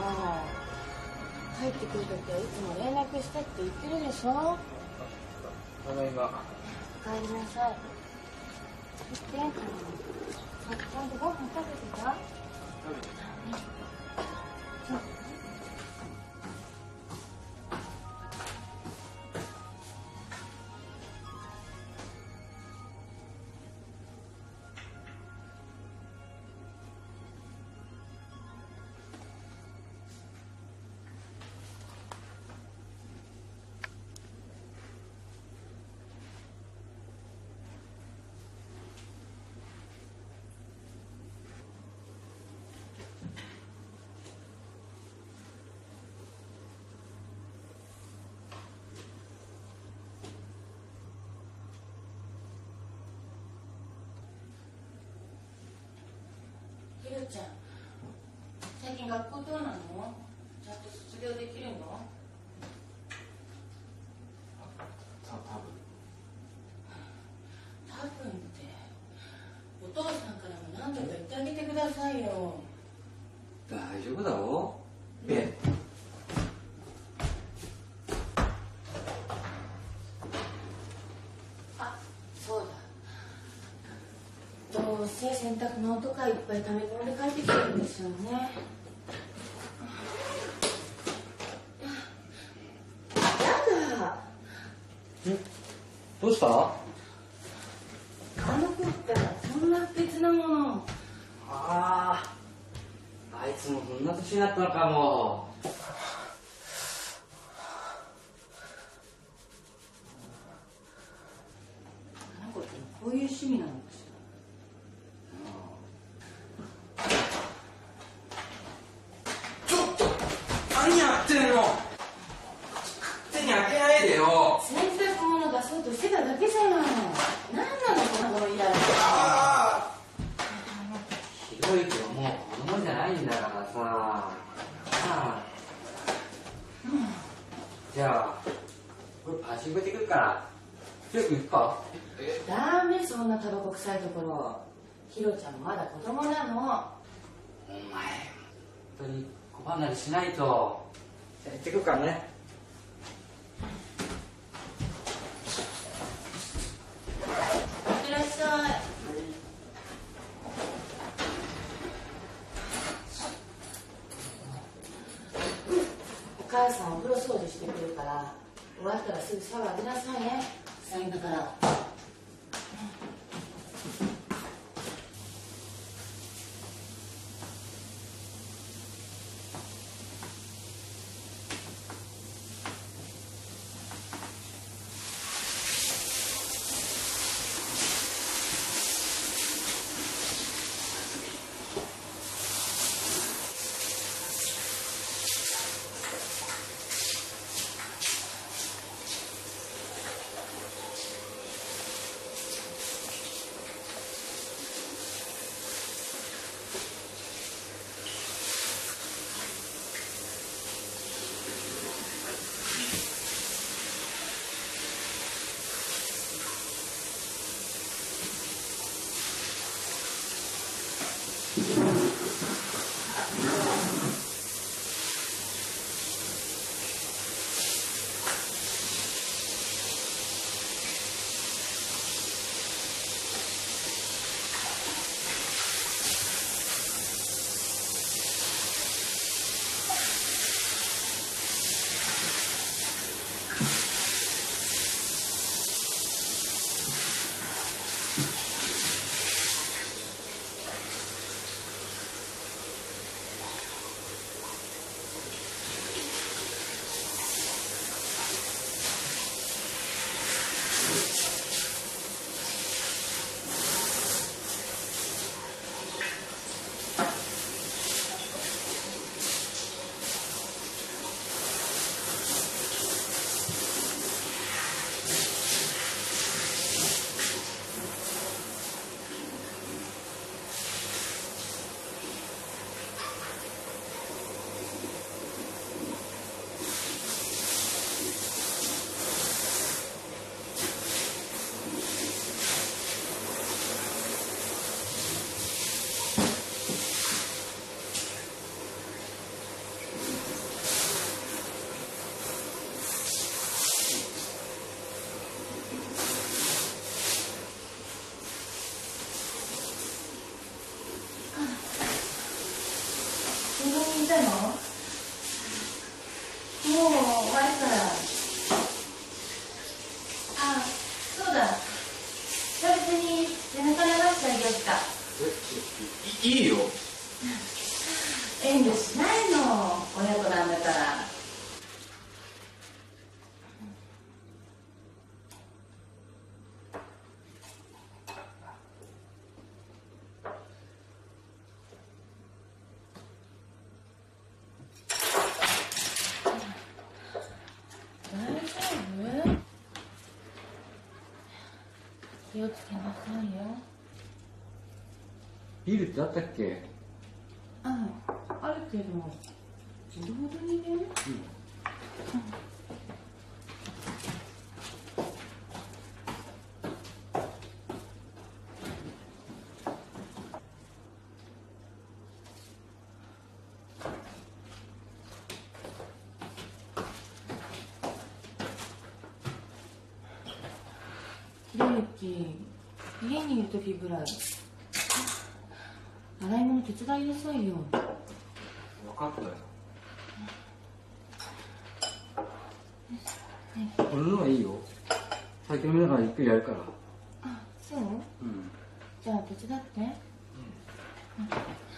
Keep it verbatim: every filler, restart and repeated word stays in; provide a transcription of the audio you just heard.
帰ってくるときはいつも連絡してって言ってるでしょ。 ただいま。 お帰りなさい。行って。さっきちゃんとご飯食べてた？ 食べてた。 ひろちゃん、最近学校どうなの？ちゃんと卒業できるの？ た多分多分ってお父さんからも何度か言ってあげてくださいよ。 大丈夫だろう。えあ、そうだ、どうせ洗濯物とかいっぱい溜め込んで帰ってきてるんですよね。やだ。 どうした？ あの子ったらそんな別なもの。 ああ、あいつもそんな年になったのかも。 あの子ってこういう趣味なのかしちょっと何やってんの？勝手に開けないでよ。 洗濯物出そうとしてただけじゃない。何なのこのご依頼。 ああ、ひどいけどもう子供じゃないんだからさ。ああ、うん、じゃあこれパチンコ行ってくるからよく行くか？え、 ダメ、そんなタバコ臭いところ。ひろちゃんもまだ子供なの。 お前本当に小離れしないと。じゃあ行ってくるからね。 いってらっしゃい。お母さんお風呂掃除してくるから終わったらすぐシャワー浴びなさいね。臭いんだから。 したの？もう終わるから。あ、そうだ。久々に背中流してあげようか。 え、いいいよ。 遠慮しないの、親子なんだから。大丈夫？気をつけなさいよ。 ビールってあったっけ？ あ、あるけど、ほどほどにね。うん。ひろゆき、家にいる時ぐらい洗い物手伝いなさいよ。 分かったよ。 俺のはいいよ。先飲みながらゆっくりやるから。 あ、そう？ うん。 じゃあ手伝って。うん。